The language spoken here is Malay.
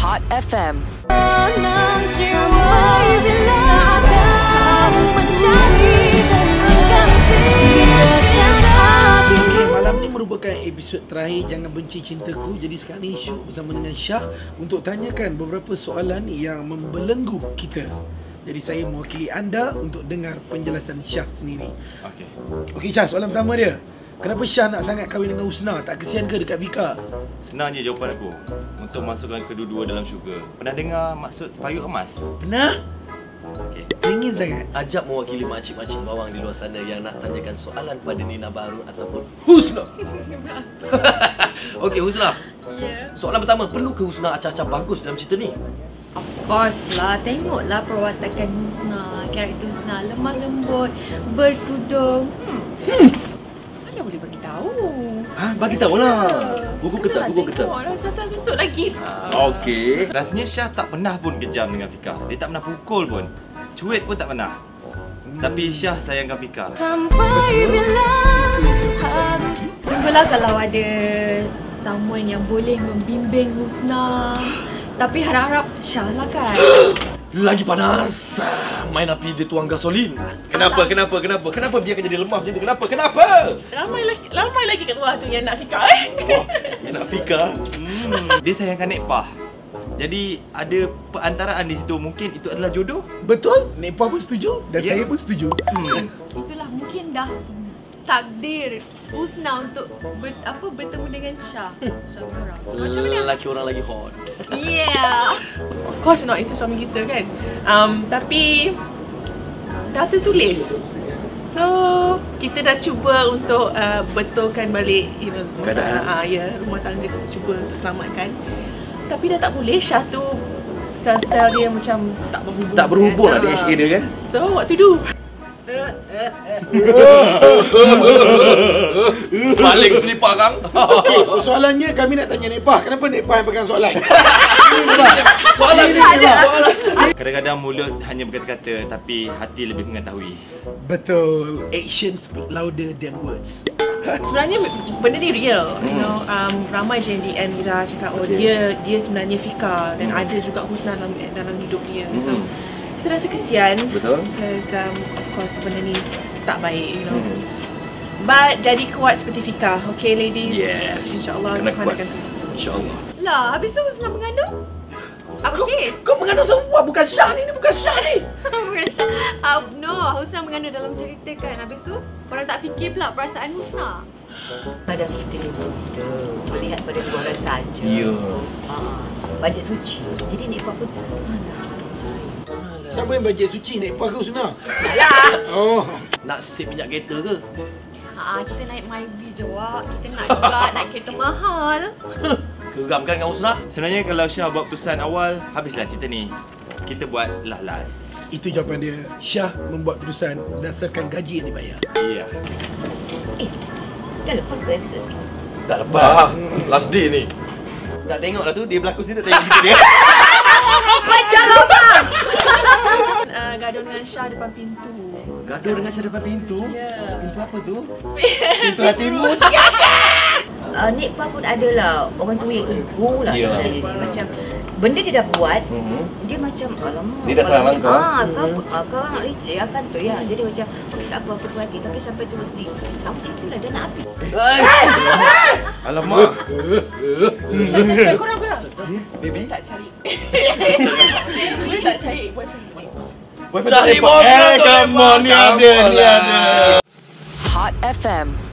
Hot FM. Malam ni merupakan episod terakhir Jangan Benci Cintaku. Jadi sekarang ni Syuk bersama dengan Syah untuk tanyakan beberapa soalan yang membelenggu kita. Jadi saya mewakili anda untuk dengar penjelasan Syah sendiri. Okey Syah, soalan pertama dia. Kenapa Syah nak sangat kahwin dengan Husna? Tak kesian ke dekat Vika? Senang je jawapan aku. Untuk masukkan kedua-dua dalam syurga. Pernah dengar maksud payung emas? Pernah? Okey. Teringin sangat. Ajak mewakili makcik-makcik bawang di luar sana yang nak tanyakan soalan pada Nina Baru ataupun Husna. Okey Husna. Ya. Soalan pertama, perlu ke Husna acah-acah bagus dalam cerita ni? Of course lah, tengoklah perwatakan Husna. Karakter Husna lemah lembut, bertudung. Mana boleh bagi tahu? Bagi tahu lah. Gugur ketat, gugur ketat. Tengoklah satu episod lagi. Okey. Rasanya Syah tak pernah pun kejam dengan Fika. Dia tak pernah pukul pun. Cuit pun tak pernah. Tapi Syah sayangkan Fika. Tunggulah kalau ada someone yang boleh membimbing Husna. Tapi harap-harap Syah lah kan. Lagi panas. Main api dia tuang gasolin. Kenapa biarkan jadi lemah macam tu? Kenapa? Ramai lagi kat luar tu yang nak Fika Nak Fika. Dia sayangkan Nekpah. Jadi ada perantaraan di situ. Mungkin itu adalah jodoh. Betul? Nepah pun setuju dan Ya. saya pun setuju. Itulah mungkin dah takdir Husna untuk bertemu dengan Syah. Seorang. Macam mana? Lelaki orang lagi hot. Yeah. Of course not, itu suami kita kan. Tapi dah tertulis. So kita dah cuba untuk betulkan balik Keadaan. rumah tangga kita cuba untuk selamatkan. Tapi dah tak boleh. Syah tu sel-sel dia macam tak berhubung. Tak berhubung lah kan? DHA dia kan? So what to do? Paling selipar kang. Okey, soalannya kami nak tanya Nepah. Kenapa Nepah yang pegang soalan? Kadang-kadang mulut hanya berkata-kata, tapi hati lebih mengetahui. Betul. Action speak louder than words. Sebenarnya benda ni real, you know. Ramai je yang DM Mira cakap dia sebenarnya Fika dan ada juga Husna dalam hidup dia. So kita rasa kesian. Betul. Because of course benda ni tak baik, you know. But jadi kuat seperti Fika, okay ladies? Yes. InsyaAllah Kena Tuhan kuat. akan tolong. InsyaAllah. Lah, habis tu Husna mengandung? Apa kes? Kau mengandung semua, bukan Syah ni, bukan Syah ni. No, Husna mengandung dalam cerita kan. Habis tu, korang tak fikir pula perasaan Husna? Kadang kita ni kita melihat pada luaran saja. Ya. Bajet suci. Jadi Nepah pun Siapa yang bajet suci? Nepah ke Husna? Alah! Oh. Nak sip minyak kereta ke? Kita naik Myvi je, Wak. Kita nak juga naik kereta mahal. Geram kan dengan Husna? Sebenarnya kalau Syah buat keputusan awal, habislah cerita ni. Kita buat last. Itu jawapan dia. Syah membuat keputusan berdasarkan gaji yang dibayar. Ya. dah lepas ke episod ni? Tak lepas. Last day ni. Tak tengok lah tu, dia berlakon sini tak tengok cerita dia. Baca lah, bang! Gaduh dengan Syah depan pintu. Gaduh dengan Syah depan pintu? Ya. Pintu apa tu? Pintu hatimu. Nepah pun adalah orang tua yang ego lah Ya. sebenarnya. Dia macam benda dia dah buat, dia macam alamak. Dia dah salah langkah. Kau orang nak leceh akan tu ya. Jadi macam okey tak apa aku perhati tapi sampai tu mesti kamu cerita lah dah nak habis. Alamak. Korang. Baby. Tak cari. Boleh tak cari boyfriend? Cari boyfriend. Come on, ni ada. Hot FM.